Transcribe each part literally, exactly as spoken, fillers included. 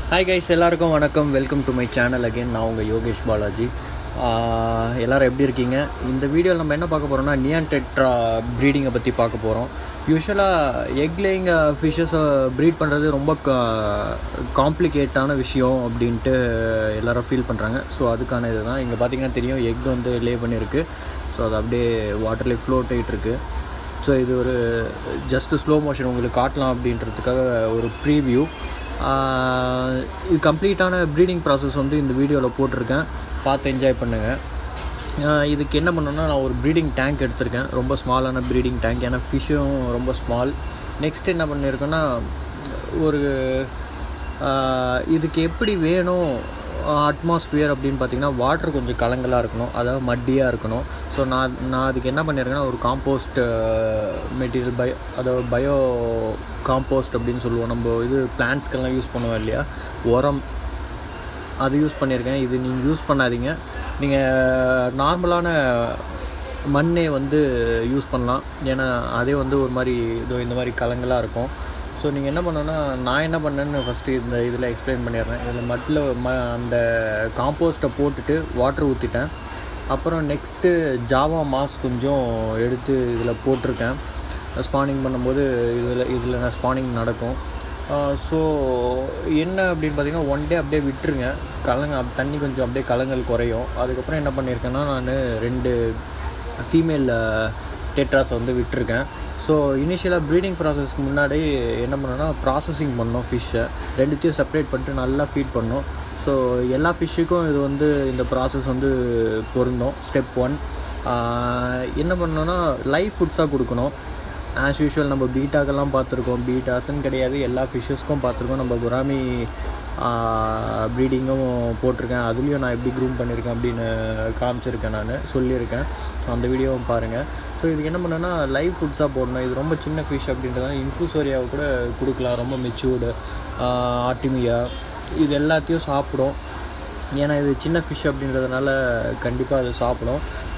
Hi guys, எல்லாருக்கும் வணக்கம். Welcome to my channel again. நான் உங்கள் யோகேஷ் பாலாஜி. எல்லோரும் எப்படி இருக்கீங்க? இந்த வீடியோவில் நம்ம என்ன பார்க்க போகிறோம்னா நியான் டெட்ரா ப்ரீடிங்கை பற்றி பார்க்க போகிறோம். யூஸ்வலாக எக் லேயிங் ஃபிஷ்ஷஸை ப்ரீட் பண்ணுறது ரொம்ப காம்ப்ளிகேட்டான விஷயம் அப்படின்ட்டு எல்லோரும் ஃபீல் பண்ணுறாங்க. ஸோ அதுக்கான இது தான் இங்கே பார்த்தீங்கன்னா தெரியும், எக் வந்து லே பண்ணியிருக்கு. ஸோ அது அப்படியே வாட்டர்லேயே ஃப்ளோட் ஆகிட்டுருக்கு. ஸோ இது ஒரு ஜஸ்ட்டு ஸ்லோ மோஷன் உங்களுக்கு காட்டலாம் அப்படின்றதுக்காக ஒரு ப்ரீவியூ. இது கம்ப்ளீட்டான ப்ரீடிங் ப்ராசஸ் வந்து இந்த வீடியோவில் போட்டிருக்கேன், பார்த்து என்ஜாய் பண்ணுங்கள். இதுக்கு என்ன பண்ணணுன்னா, நான் ஒரு ப்ரீடிங் டேங்க் எடுத்திருக்கேன், ரொம்ப ஸ்மாலான ப்ரீடிங் டேங்க், ஏன்னா ஃபிஷ்ஷும் ரொம்ப ஸ்மால். நெக்ஸ்ட் என்ன பண்ணியிருக்கேன்னா, ஒரு இதுக்கு எப்படி வேணும் அட்மாஸ்பியர் அப்படின்னு பார்த்திங்கன்னா, வாட்டர் கொஞ்சம் கலங்கலாக இருக்கணும், அதாவது மட்டியாக இருக்கணும். ஸோ நான் நான் அதுக்கு என்ன பண்ணியிருக்கேன்னா, ஒரு காம்போஸ்ட் மெட்டீரியல் பயோ அதாவது பயோ காம்போஸ்ட் அப்படின்னு சொல்லுவோம், நம்ம இது பிளான்ட்ஸ்க்கெல்லாம் யூஸ் பண்ணுவோம் இல்லையா, உரம், அது யூஸ் பண்ணியிருக்கேன். இது நீங்கள் யூஸ் பண்ணாதீங்க, நீங்கள் நார்மலான மண்ணே வந்து யூஸ் பண்ணலாம், ஏன்னா அதே வந்து ஒரு மாதிரி இதோ இந்த மாதிரி கலங்கலாக இருக்கும். ஸோ நீங்கள் என்ன பண்ணணுன்னா, நான் என்ன பண்ணேன்னு ஃபஸ்ட்டு இந்த இதில் எக்ஸ்பிளைன் பண்ணிடுறேன். இதில் மட்டில் ம அந்த காம்போஸ்ட்டை போட்டுட்டு வாட்டர் ஊற்றிட்டேன். அப்புறம் நெக்ஸ்ட்டு ஜாவா மாஸ் கொஞ்சம் எடுத்து இதில் போட்டிருக்கேன். ஸ்பானிங் பண்ணும்போது இதில் இதில் நான் ஸ்பானிங் நடக்கும். ஸோ என்ன அப்படின்னு பார்த்தீங்கன்னா, ஒன் டே அப்படியே விட்டுருங்க, கலங்க தண்ணி கொஞ்சம் அப்படியே கலங்கல் குறையும். அதுக்கப்புறம் என்ன பண்ணியிருக்கேன்னா, நான் ரெண்டு ஃபீமேல் டெட்ராஸை வந்து விட்டுருக்கேன். ஸோ இனிஷியலாக ப்ரீடிங் ப்ராசஸ்க்கு முன்னாடி என்ன பண்ணோன்னா, ப்ராசஸிங் பண்ணோம் ஃபிஷ்ஷை, ரெண்டுத்தையும் செப்பரேட் பண்ணிட்டு நல்லா ஃபீட் பண்ணோம். ஸோ எல்லா ஃபிஷ்ஷுக்கும் இது வந்து இந்த ப்ராசஸ் வந்து பொருந்தும். ஸ்டெப் ஒன் என்ன பண்ணோன்னா, லைவ் ஃபுட்ஸாக கொடுக்கணும். ஆஸ் யூஷுவல் நம்ம பீட்டாக்கெல்லாம் பார்த்துருக்கோம், பீட்டாஸ்ன்னு கிடையாது, எல்லா ஃபிஷ்ஷஸ்க்கும் பார்த்துருக்கோம். நம்ம குராமி ப்ரீடிங்கும் போட்டிருக்கேன், அதுலேயும் நான் எப்படி க்ரூம் பண்ணியிருக்கேன் அப்படின்னு காமிச்சிருக்கேன், நான் சொல்லியிருக்கேன். ஸோ அந்த வீடியோவும் பாருங்கள். ஸோ இதுக்கு என்ன பண்ணோன்னா, லைவ் ஃபுட்ஸாக போடணும். இது ரொம்ப சின்ன ஃபிஷ் அப்படின்றதால இன்ஃப்யூசோரியாவை கூட கொடுக்கலாம், ரொம்ப மெச்சூர்டு ஆர்டிமியா இது எல்லாத்தையும் சாப்பிடும். ஏன்னா இது சின்ன ஃபிஷ் அப்படின்றதுனால கண்டிப்பாக அது சாப்பிடும்.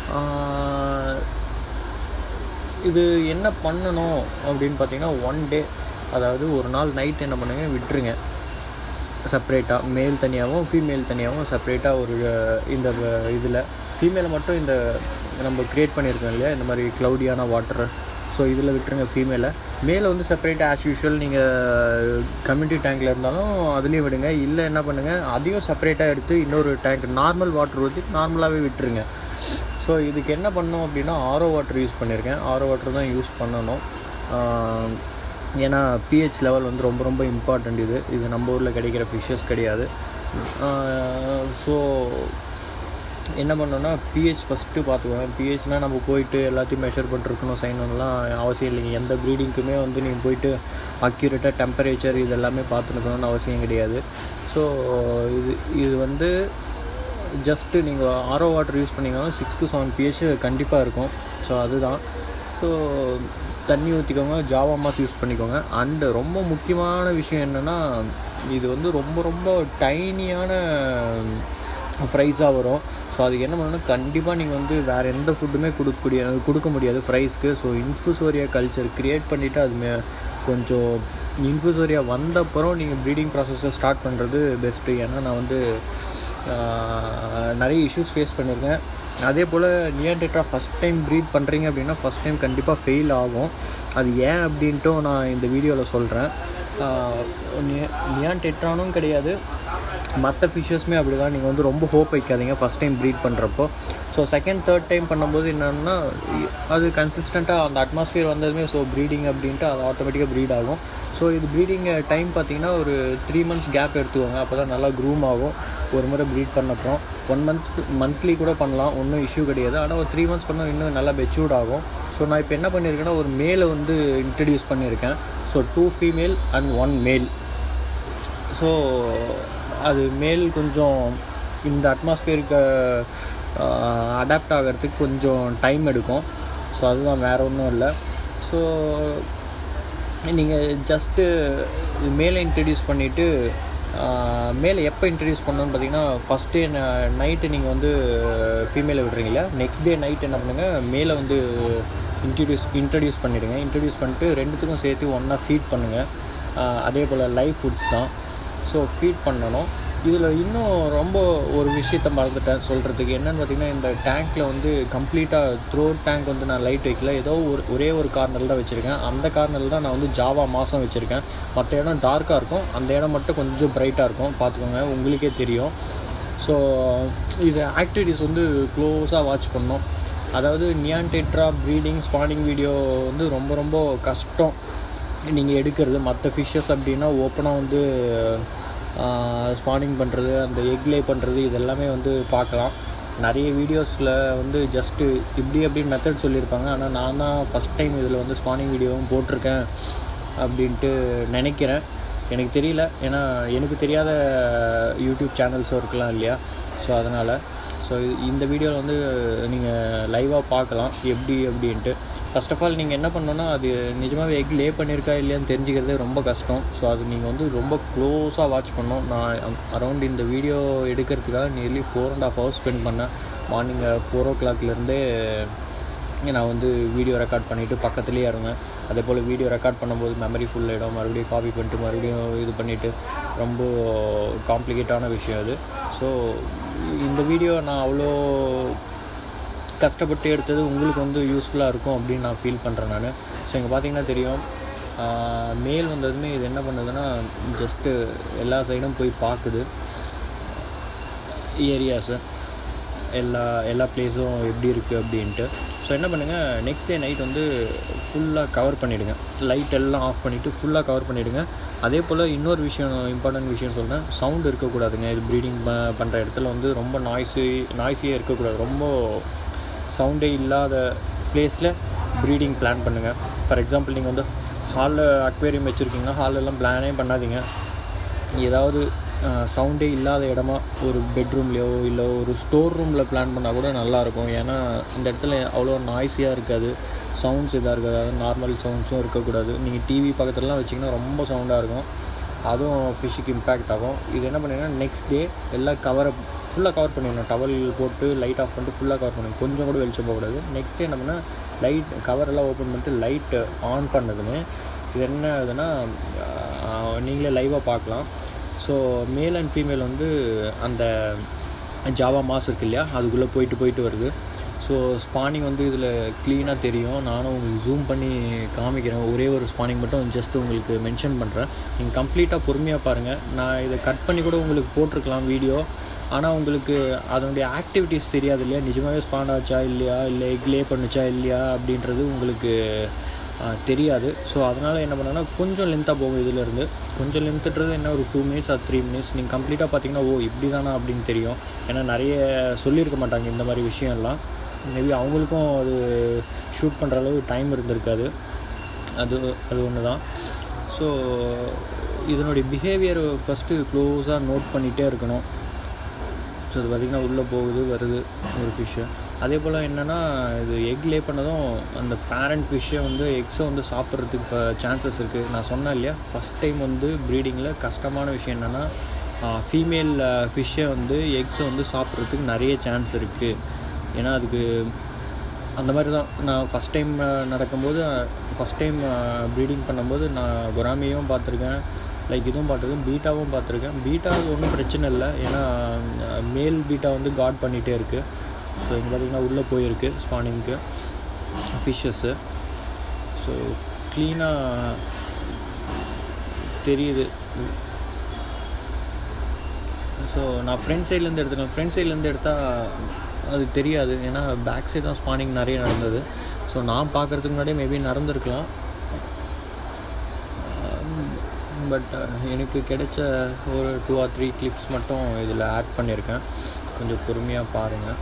இது என்ன பண்ணணும் அப்படின்னு பார்த்தீங்கன்னா, ஒன் டே, அதாவது ஒரு நாள் நைட் என்ன பண்ணுங்க, விட்டுருங்க செப்ரேட்டாக, மேல் தனியாகவும் ஃபீமேல் தனியாகவும் செப்ரேட்டாக. ஒரு இந்த இதில் ஃபீமேலை மட்டும் இந்த நம்ம க்ரியேட் பண்ணியிருக்கோம் இல்லையா, இந்த மாதிரி க்ளவுடியான வாட்டர், ஸோ இதில் விட்டுருங்க ஃபீமேலை. மேலே வந்து செப்பரேட்டாக ஆஸ் யூஷுவல் நீங்கள் கம்யூனிட்டி டேங்கில் இருந்தாலும் அதுலேயும் விடுங்க. இல்லை என்ன பண்ணுங்கள், அதையும் செப்பரேட்டாக எடுத்து இன்னொரு டேங்க் நார்மல் வாட்டர் ஊற்றி நார்மலாகவே விட்டுருங்க. ஸோ இதுக்கு என்ன பண்ணணும் அப்படின்னா, ஆரோ வாட்டர் யூஸ் பண்ணியிருக்கேன், ஆரோ வாட்டர் தான் யூஸ் பண்ணணும். ஏன்னா பிஹெச் லெவல் வந்து ரொம்ப ரொம்ப இம்பார்ட்டண்ட். இது இது நம்ம ஊரில் கிடைக்கிற ஃபிஷ்ஷஸ் கிடையாது. ஸோ என்ன பண்ணோன்னா, பிஹெச் ஃபஸ்ட்டு பார்த்துக்கோங்க. பிஹெச்னால் நம்ம போயிட்டு எல்லாத்தையும் மெஷர் பண்ணிருக்கணும், சைனெல்லாம் அவசியம் இல்லைங்க. எந்த ப்ரீடிங்க்குமே வந்து நீங்கள் போயிட்டு அக்யூரேட்டாக டெம்பரேச்சர் இது எல்லாமே பார்த்துக்கணுன்னு அவசியம் கிடையாது. ஸோ இது இது வந்து ஜஸ்ட்டு நீங்கள் ஆரோ வாட்டர் யூஸ் பண்ணிங்கனாலும் சிக்ஸ் டு செவன் பிஹெச் கண்டிப்பாக இருக்கும். ஸோ அதுதான். ஸோ தண்ணி ஊற்றிக்கோங்க, ஜாவா மாஸ் யூஸ் பண்ணிக்கோங்க. அண்டு ரொம்ப முக்கியமான விஷயம் என்னென்னா, இது வந்து ரொம்ப ரொம்ப டைனியான ஃப்ரைஸாக வரும். ஸோ அதுக்கு என்ன பண்ணணும்னா, கண்டிப்பாக நீங்கள் வந்து வேறு எந்த ஃபுட்டுமே கொடுக்கக்கூடிய கொடுக்க முடியாது ஃப்ரைஸ்க்கு. ஸோ இன்ஃப்யூசோரியா கல்ச்சர் க்ரியேட் பண்ணிவிட்டு அது மே கொஞ்சம் இன்ஃப்யூசோரியா வந்தப்பறம் நீங்கள் ப்ரீடிங் ப்ராசஸை ஸ்டார்ட் பண்ணுறது பெஸ்ட்டு. ஏன்னா நான் வந்து நிறைய இஷ்யூஸ் ஃபேஸ் பண்ணியிருக்கேன். அதே போல் neon tetra first time breed பண்ணுறீங்க அப்படின்னா, ஃபஸ்ட் டைம் கண்டிப்பாக ஃபெயில் ஆகும். அது ஏன் அப்படின்ட்டும் நான் இந்த வீடியோவில் சொல்கிறேன். நியான் டெட்ரானும் கிடையாது, மற்ற ஃபிஷ்ஷஸ்மே அப்படி தான். நீங்கள் வந்து ரொம்ப ஹோப் வைக்காதீங்க ஃபஸ்ட் டைம் ப்ரீட் பண்ணுறப்போ. ஸோ செகண்ட் தேர்ட் டைம் பண்ணும்போது என்னென்னா, அது கன்சிஸ்டண்ட்டாக அந்த அட்மாஸ்பியர் வந்ததுமே ஸோ ப்ரீடிங் அப்படின்ட்டு அது ஆட்டோமேட்டிக்காக ப்ரீட் ஆகும். ஸோ இது ப்ரீடிங் டைம் பார்த்திங்கன்னா ஒரு த்ரீ மந்த்ஸ் கேப் எடுத்துக்கோங்க, அப்போ தான் நல்லா க்ரூம் ஆகும். ஒரு முறை ப்ரீட் பண்ணப்பறம் ஒன் மந்த் மந்த்லி கூட பண்ணலாம், ஒன்றும் இஷ்யூ கிடையாது. ஆனால் ஒரு த்ரீ மந்த்ஸ் பண்ணால் இன்னும் நல்லா மெச்சூர்ட் ஆகும். ஸோ நான் இப்போ என்ன பண்ணியிருக்கேன்னா, ஒரு மேலை வந்து இன்ட்ரடியூஸ் பண்ணியிருக்கேன். So two female and one male. So அது மேல் கொஞ்சம் இந்த அட்மாஸ்பியருக்கு அடாப்ட் ஆகிறதுக்கு கொஞ்சம் டைம் எடுக்கும். ஸோ அதுதான், வேறு ஒன்றும் இல்லை. ஸோ நீங்கள் ஜஸ்ட்டு மேலே இன்ட்ரடியூஸ் பண்ணிவிட்டு, மேலே எப்போ இன்ட்ரடியூஸ் பண்ணணும்னு பார்த்தீங்கன்னா, ஃபஸ்ட் டே நைட்டு நீங்கள் வந்து ஃபீமேலை விடுறீங்களா, நெக்ஸ்ட் டே நைட் என்ன பண்ணுங்கள், மேலே வந்து இன்ட்ரடியூஸ் இன்ட்ரடியூஸ் பண்ணிவிடுங்க. இன்ட்ரடியூஸ் பண்ணிட்டு ரெண்டுத்துக்கும் சேர்த்து ஒன்றா ஃபீட் பண்ணுங்கள். அதே போல் லைவ் ஃபுட்ஸ் தான். ஸோ ஃபீட் பண்ணணும். இதில் இன்னும் ரொம்ப ஒரு விஷயத்த மறந்துட்டேன் சொல்கிறதுக்கு. என்னென்னு பார்த்திங்கன்னா, இந்த டேங்க்கில் வந்து கம்ப்ளீட்டாக த்ரோ டேங்க் வந்து நான் லைட் வைக்கல. ஏதோ ஒரு ஒரே ஒரு கார்னரில் தான் வச்சுருக்கேன். அந்த கார்னரில் தான் நான் வந்து ஜாவா மாதம் வச்சுருக்கேன். மற்ற இடம் டார்க்காக இருக்கும், அந்த இடம் மட்டும் கொஞ்சம் ப்ரைட்டாக இருக்கும். பார்த்துக்கோங்க, உங்களுக்கே தெரியும். ஸோ இது ஆக்டிவிட்டீஸ் வந்து க்ளோஸாக வாட்ச் பண்ணணும். அதாவது neon tetra breeding spawning video வந்து ரொம்ப ரொம்ப கஷ்டம் நீங்கள் எடுக்கிறது. மற்ற ஃபிஷ்ஷஸ் அப்படின்னா ஓப்பனாக வந்து ஸ்பானிங் பண்ணுறது, அந்த எக் லே பண்ணுறது, இதெல்லாமே வந்து பார்க்கலாம். நிறைய வீடியோஸில் வந்து ஜஸ்ட்டு இப்படி அப்படின்னு மெத்தட் சொல்லியிருப்பாங்க. ஆனால் நான் தான் ஃபஸ்ட் டைம் இதில் வந்து ஸ்பானிங் வீடியோவும் போட்டிருக்கேன் அப்படின்ட்டு நினைக்கிறேன். எனக்கு தெரியல, ஏன்னா எனக்கு தெரியாத யூடியூப் சேனல்ஸும் இருக்கலாம் இல்லையா. ஸோ அதனால் ஸோ இந்த வீடியோவில் வந்து நீங்கள் லைவாக பார்க்கலாம் எப்படி அப்படின்ட்டு. ஃபஸ்ட் ஆஃப் ஆல் நீங்கள் என்ன பண்ணணுன்னா, அது நிஜமாகவே எக் லே பண்ணியிருக்கா இல்லையான்னு தெரிஞ்சுக்கிறதே ரொம்ப கஷ்டம். ஸோ அது நீங்கள் வந்து ரொம்ப க்ளோஸாக வாட்ச் பண்ணணும். நான் அரௌண்ட் இந்த வீடியோ எடுக்கிறதுக்காக nearly four and half hours spend பண்ணேன். மார்னிங் ஃபோர் ஓ கிளாக்லேருந்தே நான் வந்து வீடியோ ரெக்கார்ட் பண்ணிவிட்டு பக்கத்துலேயே இருந்தேன். அதே போல் வீடியோ ரெக்கார்ட் பண்ணும்போது மெமரி ஃபுல் ஆகிடும், மறுபடியும் காப்பி பண்ணிட்டு மறுபடியும் இது பண்ணிவிட்டு ரொம்ப காம்ப்ளிகேட்டான விஷயம் அது. ஸோ இந்த வீடியோ நான் அவ்வளோ கஷ்டப்பட்டு எடுத்தது உங்களுக்கு வந்து யூஸ்ஃபுல்லாக இருக்கும் அப்படின்னு நான் ஃபீல் பண்ணுறேன் நான். ஸோ இங்கே பார்த்தீங்கன்னா தெரியும், மேல் வந்ததுமே இது என்ன பண்ணுதுன்னா, ஜஸ்ட்டு எல்லா சைடும் போய் பார்க்குது ஏரியாஸை, எல்லா எல்லா பிளேஸும் எப்படி இருக்குது அப்படின்ட்டு. ஸோ என்ன பண்ணுங்கள், நெக்ஸ்ட் டே நைட் வந்து ஃபுல்லாக கவர் பண்ணிவிடுங்க. லைட் எல்லாம் ஆஃப் பண்ணிவிட்டு ஃபுல்லாக கவர் பண்ணிவிடுங்க. அதே போல் இன்னொரு விஷயம், இம்பார்ட்டன்ட் விஷயம் சொல்கிறேன், சவுண்டு இருக்கக்கூடாதுங்க. இது ப்ரீடிங் ப பண்ணுற இடத்துல வந்து ரொம்ப நாய்ஸி நாய்ஸியாக இருக்கக்கூடாது. ரொம்ப சவுண்டே இல்லாத பிளேஸில் ப்ரீடிங் பிளான் பண்ணுங்கள். ஃபார் எக்ஸாம்பிள், நீங்கள் வந்து ஹாலில் அக்வேரியம் வச்சுருக்கீங்கன்னா ஹாலெல்லாம் பிளானே பண்ணாதீங்க. ஏதாவது சவுண்டே இல்லாத இடமா ஒரு பெட்ரூம்லேயோ இல்லை ஒரு ஸ்டோர் ரூமில் பிளான் பண்ணால் கூட நல்லாயிருக்கும். ஏன்னா இந்த இடத்துல அவ்வளோ நாய்ஸியாக இருக்காது, சவுண்ட்ஸ் இதாக இருக்காது, அதாவது நார்மல் சவுண்ட்ஸும் இருக்கக்கூடாது. நீங்கள் டிவி பக்கத்துலலாம் வச்சிங்கன்னா ரொம்ப சவுண்டாக இருக்கும், அதுவும் ஃபிஷ்ஷுக்கு இம்பேக்ட் ஆகும். இது என்ன பண்ணிங்கன்னா, நெக்ஸ்ட் டே எல்லாம் கவரை ஃபுல்லாக கவர் பண்ணிடணும். டவல் போட்டு லைட் ஆஃப் பண்ணிட்டு ஃபுல்லாக கவர் பண்ணணும், கொஞ்சம் கூட வெளிச்சம் போகக்கூடாது. நெக்ஸ்ட் டே என்ன பண்ணால் லைட் கவரெல்லாம் ஓப்பன் பண்ணிட்டு லைட்டு ஆன் பண்ணதுன்னு இது என்ன ஆகுதுன்னா, நீங்களே லைவாக பார்க்கலாம். ஸோ மேல் அண்ட் ஃபீமேல் வந்து அந்த ஜாவா மாஸ் இருக்கு இல்லையா, அதுக்குள்ளே போயிட்டு போயிட்டு வருது. ஸோ ஸ்பானிங் வந்து இதில் க்ளீனாக தெரியும். நானும் உங்களுக்கு ஜூம் பண்ணி காமிக்கிறேன். ஒரே ஒரு ஸ்பானிங் மட்டும் ஜஸ்ட் உங்களுக்கு மென்ஷன் பண்ணுறேன். நீங்கள் கம்ப்ளீட்டாக பொறுமையாக பாருங்கள். நான் இதை கட் பண்ணி கூட உங்களுக்கு போட்டிருக்கலாம் வீடியோ, ஆனால் உங்களுக்கு அதனுடைய ஆக்டிவிட்டீஸ் தெரியாது இல்லையா, நிஜமாகவே ஸ்பான் ஆச்சா இல்லையா, இல்லை எக் லே பண்ணுச்சா இல்லையா அப்படின்றது உங்களுக்கு தெரியாது. ஸோ அதனால் என்ன பண்ணேன்னா, கொஞ்சம் லென்த்தாக போகும். இதிலேருந்து கொஞ்சம் லென்த்துன்றது என்ன, ஒரு two minutes or three minutes நீங்கள் கம்ப்ளீட்டாக பார்த்தீங்கன்னா ஓ இப்படி தானா அப்படின்னு தெரியும். ஏன்னா நிறைய சொல்லியிருக்க மாட்டாங்க இந்த மாதிரி விஷயம்லாம். மேபி அவங்களுக்கும் அது ஷூட் பண்ணுற அளவு டைம் இருந்திருக்காது. அது அது ஒன்று தான். ஸோ இதனுடைய பிஹேவியர் ஃபஸ்ட்டு க்ளோஸாக நோட் பண்ணிகிட்டே இருக்கணும். ஸோ அது பார்த்திங்கன்னா உள்ளே போகுது வருது ஒரு ஃபிஷ்ஷு. அதே போல் என்னென்னா, இது எக் லே பண்ணதும் அந்த பேரண்ட் ஃபிஷ்ஷை வந்து எக்ஸை வந்து சாப்பிட்றதுக்கு சான்சஸ் இருக்குது. நான் சொன்னேன் இல்லையா, ஃபஸ்ட் டைம் வந்து ப்ரீடிங்கில் கஷ்டமான விஷயம் என்னென்னா, ஃபீமேல் ஃபிஷ்ஷை வந்து எக்ஸை வந்து சாப்பிட்றதுக்கு நிறைய சான்ஸ் இருக்குது. ஏன்னா அதுக்கு அந்த மாதிரி தான். நான் ஃபஸ்ட் டைம் நடக்கும்போது, ஃபஸ்ட் டைம் ப்ரீடிங் பண்ணும்போது நான் குராமியும் பார்த்துருக்கேன், லைக் இதுவும் பார்த்துருக்கேன், பீட்டாவும் பார்த்துருக்கேன். பீட்டா ஒன்றும் பிரச்சனை இல்லை, ஏன்னா மேல் பீட்டா வந்து காட் பண்ணிகிட்டே இருக்குது. ஸோ இங்கே பார்த்திங்கன்னா உள்ளே போயிருக்கு ஸ்பானிங்க்கு ஃபிஷ்ஷஸ்ஸு. ஸோ க்ளீனாக தெரியுது. ஸோ நான் ஃப்ரண்ட் சைட்லேருந்து எடுத்துட்டேன். ஃப்ரண்ட் சைட்லேருந்து எடுத்தால் அது தெரியாது, ஏன்னா பேக் சைடு தான் ஸ்பானிங் நிறைய நடந்தது. ஸோ நான் பார்க்குறதுக்கு முன்னாடியே மேபி நடந்திருக்கலாம். பட் எனக்கு கிடைச்ச ஒரு டூ ஆர் த்ரீ கிளிப்ஸ் மட்டும் இதில் ஆட் பண்ணியிருக்கேன். கொஞ்சம் பொறுமையாக பாருங்கள்.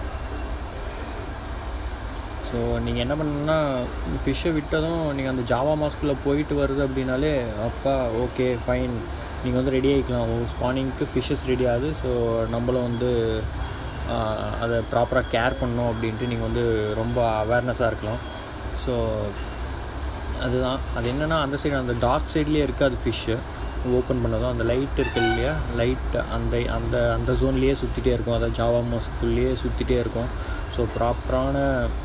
ஸோ நீங்கள் என்ன பண்ணணுன்னா, ஃபிஷ்ஷை விட்டதும் நீங்கள் அந்த ஜாவா மாஸ்குள்ளே போயிட்டு வருது அப்படின்னாலே அப்பா ஓகே ஃபைன், நீங்கள் வந்து ரெடி ஆகிக்கலாம். ஓ ஸ்பானிங்க்கு ஃபிஷ்ஷஸ் ரெடி ஆகுது, ஸோ நம்மளும் வந்து அதை ப்ராப்பராக கேர் பண்ணணும் அப்படின்ட்டு நீங்கள் வந்து ரொம்ப அவேர்னஸாக இருக்கலாம். ஸோ அதுதான். அது என்னென்னா, அந்த சைடு அந்த டார்க் சைட்லேயே இருக்குது அது ஃபிஷ்ஷு. ஓப்பன் பண்ணதும் அந்த லைட் இருக்குது இல்லையா, லைட் அந்த அந்த அந்த ஜோன்லேயே சுற்றிட்டே இருக்கும், அதாவது ஜாவா மாஸ்குள்ளேயே சுற்றிட்டே இருக்கும். ஸோ ப்ராப்பரான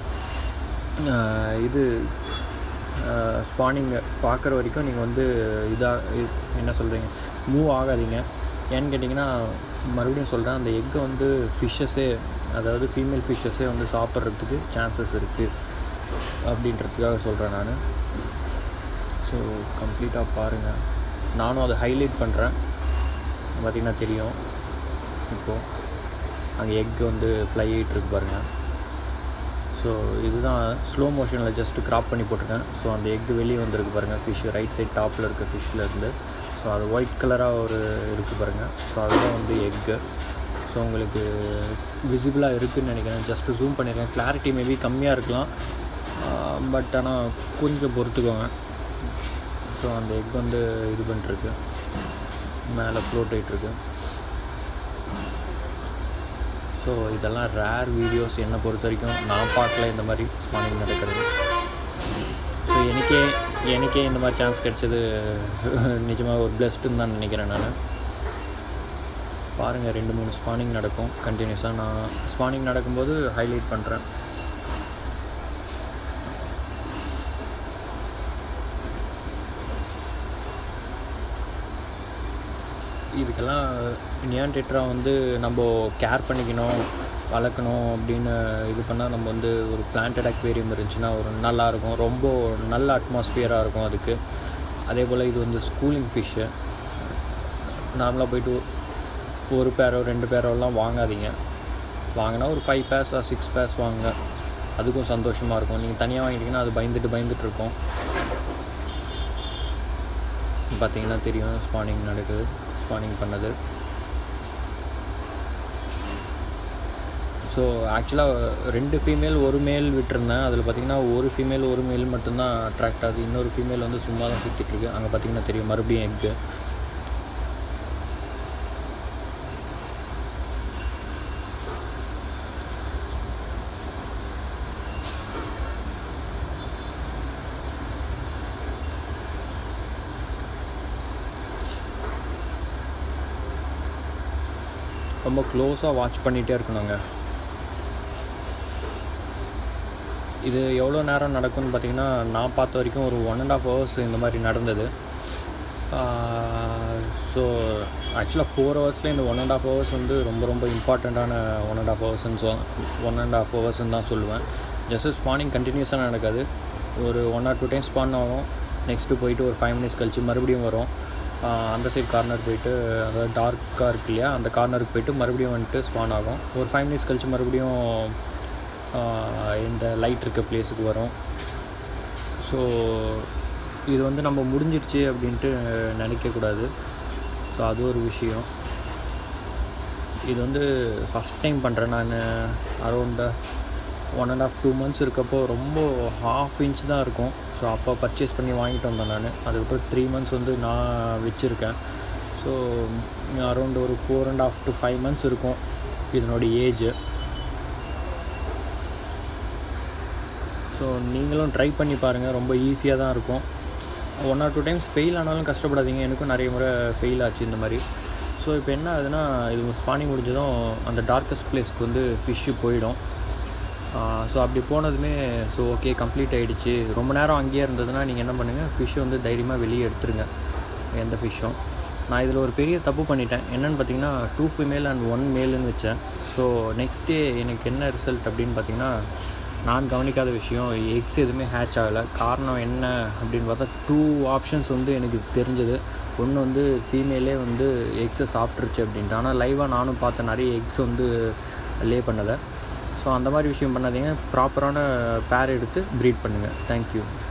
இது ஸ்பானிங் பார்க்குற வரைக்கும் நீங்கள் வந்து இதாக என்ன சொல்கிறீங்க மூவ் ஆகாதீங்க. ஏன்னு கேட்டிங்கன்னா மறுபடியும் சொல்கிறேன், அந்த எக்கை வந்து ஃபிஷ்ஷஸே, அதாவது ஃபீமேல் ஃபிஷ்ஷஸே வந்து சாப்பிட்றதுக்கு சான்சஸ் இருக்குது அப்படின்றதுக்காக சொல்கிறேன் நான். ஸோ கம்ப்ளீட்டாக பாருங்கள், நானும் அதை ஹைலைட் பண்ணுறேன். பார்த்திங்கன்னா தெரியும், இப்போது அங்கே எக் வந்து ஃப்ளை ஆகிட்டு இருக்கு பாருங்கள். ஸோ இதுதான் ஸ்லோ மோஷனில் ஜஸ்ட்டு க்ராப் பண்ணி போட்டிருக்கேன். ஸோ அந்த எக்கு வெளியே வந்துருக்கு பாருங்கள், ஃபிஷ் ரைட் சைட் டாப்பில் இருக்க ஃபிஷ்ஷில் இருந்து. ஸோ அது ஒயிட் கலராக ஒரு இருக்குது பாருங்கள். ஸோ அதுதான் வந்து எக்கு. ஸோ உங்களுக்கு விசிபிளாக இருக்குதுன்னு நினைக்கிறேன். ஜஸ்ட்டு ஜூம் பண்ணியிருக்கேன், கிளாரிட்டி மேபி கம்மியாக இருக்கலாம், பட் ஆனால் கொஞ்சம் பொறுத்துக்கோங்க. ஸோ அந்த எக் வந்து இது பண்ணிட்டுருக்கு, மேலே ஃப்ளோட் ஆகிட்டுருக்கு. ஸோ இதெல்லாம் ரேர் வீடியோஸ் என்னை பொறுத்த வரைக்கும். நான் பார்க்கல இந்த மாதிரி ஸ்பானிங் நடக்கிறது. ஸோ எனக்கே எனக்கே இந்த மாதிரி சான்ஸ் கிடச்சது நிஜமாக ஒரு பிளஸ்டுன்னு தான் நினைக்கிறேன் நான். பாருங்கள், ரெண்டு மூணு ஸ்பானிங் நடக்கும் கண்டினியூஸாக. நான் ஸ்பானிங் நடக்கும்போது ஹைலைட் பண்ணுறேன். இதுக்கெல்லாம் நியான் டெட்ரா வந்து நம்ம கேர் பண்ணிக்கணும், வளர்க்கணும் அப்படின்னு இது பண்ணால், நம்ம வந்து ஒரு பிளான்டட் அக்வேரியம் இருந்துச்சுன்னா ஒரு நல்லாயிருக்கும், ரொம்ப நல்ல அட்மாஸ்ஃபியராக இருக்கும் அதுக்கு. அதே போல் இது வந்து ஸ்கூலிங் ஃபிஷ்ஷு. நார்மலாக போய்ட்டு ஒரு பேரோ ரெண்டு பேரோலாம் வாங்காதீங்க. வாங்கினா ஒரு five pairs or six pairs வாங்க, அதுக்கும் சந்தோஷமாக இருக்கும். நீங்கள் தனியாக வாங்கிட்டீங்கன்னா அது பயந்துட்டு பயந்துட்டுருக்கும். பார்த்திங்கன்னா தெரியும், ஸ்பானிங் நடக்குது, ஸ்பானிங் பண்ணது. ஸோ ஆக்சுவலாக ரெண்டு ஃபீமேல் ஒரு மேல் விட்டுருந்தேன். அதில் பார்த்திங்கன்னா ஒரு ஃபீமேல் ஒரு மேல் மட்டும்தான் அட்ராக்ட் ஆகுது, இன்னொரு ஃபீமேல் வந்து சும்மா தான் சுற்றிட்டுருக்கு. அங்கே பார்த்திங்கன்னா தெரியும், மறுபடியும் எக்கு. ரொம்ப க்ளோஸாக வாட்ச் பண்ணிகிட்டே இருக்கணுங்க. இது எவ்வளோ நேரம் நடக்கும்னு பார்த்திங்கன்னா, நான் பார்த்த வரைக்கும் ஒரு ஒன் அண்ட் ஆஃப் ஹவர்ஸ் இந்த மாதிரி நடந்தது. ஸோ ஆக்சுவலாக ஃபோர் ஹவர்ஸில் இந்த ஒன் அண்ட் ஆஃப் ஹவர்ஸ் வந்து ரொம்ப ரொம்ப இம்பார்ட்டண்ட்டான ஒன் அண்ட் ஆஃப் ஹவர்ஸ்ன்னு சொல் ஒன் அண்ட் ஆஃப் ஹவர்ஸ்ன்னு தான் சொல்லுவேன். ஜஸ்ட்டு ஸ்பானிங் கண்டினியூஸாக நடக்காது. ஒரு one or two times spawn ஆகும், நெக்ஸ்ட்டு போயிட்டு ஒரு ஃபைவ் மினிட்ஸ் கழிச்சு மறுபடியும் வரும். அந்த சைட் கார்னர் போய்ட்டு, அதாவது டார்க்காக இருக்கு இல்லையா, அந்த கார்னருக்கு போய்ட்டு மறுபடியும் வந்துட்டு ஸ்பான் ஆகும். ஒரு ஃபைவ் மினிட்ஸ் கழிச்சு மறுபடியும் இந்த லைட் இருக்க பிளேஸுக்கு வரும். ஸோ இது வந்து நம்ம முடிஞ்சிடுச்சு அப்படின்ட்டு நினைக்கக்கூடாது. ஸோ அது ஒரு விஷயம். இது வந்து ஃபஸ்ட் டைம் பண்ணுறேன் நான். Around one and half two months இருக்கப்போ ரொம்ப ஹாஃப் இன்ச் தான் இருக்கும். ஸோ அப்போ பர்ச்சேஸ் பண்ணி வாங்கிட்டு வந்தேன் நான். அதுக்கப்புறம் த்ரீ மந்த்ஸ் வந்து நான் வச்சுருக்கேன். ஸோ அரௌண்ட் ஒரு four and half to five months இருக்கும் இதனுடைய ஏஜ். ஸோ நீங்களும் ட்ரை பண்ணி பாருங்கள், ரொம்ப ஈஸியாக தான் இருக்கும். One or two times fail ஆனாலும் கஷ்டப்படாதீங்க, எனக்கும் நிறைய முறை ஃபெயில் ஆச்சு இந்த மாதிரி. ஸோ இப்போ என்ன ஆகுதுன்னா, இது ஸ்பானிங் முடிஞ்சதும் அந்த டார்க்கஸ்ட் பிளேஸ்க்கு வந்து ஃபிஷ்ஷு போயிடும். ஸோ அப்படி போனதுமே ஸோ ஓகே கம்ப்ளீட் ஆகிடுச்சு. ரொம்ப நேரம் அங்கேயே இருந்ததுன்னா நீங்கள் என்ன பண்ணுங்கள், ஃபிஷ்ஷு வந்து தைரியமாக வெளியே எடுத்துருங்க, எந்த ஃபிஷ்ஷும். நான் இதில் ஒரு பெரிய தப்பு பண்ணிட்டேன். என்னென்னு பார்த்தீங்கன்னா, டூ ஃபீமேல் அண்ட் ஒன் மேலுன்னு வச்சேன். ஸோ நெக்ஸ்ட் டே எனக்கு என்ன ரிசல்ட் அப்படின்னு பார்த்தீங்கன்னா, நான் கவனிக்காத விஷயம், எக்ஸ் எதுவுமே ஹேட்ச் ஆகலை. காரணம் என்ன அப்படின்னு பார்த்தா, டூ ஆப்ஷன்ஸ் வந்து எனக்கு தெரிஞ்சது. ஒன்று வந்து ஃபீமேலே வந்து எக்ஸை சாப்பிட்ருச்சு அப்படின்ட்டு. ஆனால் லைவாக நானும் பார்த்தேன், நிறைய எக்ஸ் வந்து லே பண்ணலை. ஸோ அந்த மாதிரி விஷயம் பண்ணாதீங்க. ப்ராப்பரான பேர் எடுத்து ப்ரீட் பண்ணுங்கள். தேங்க்யூ.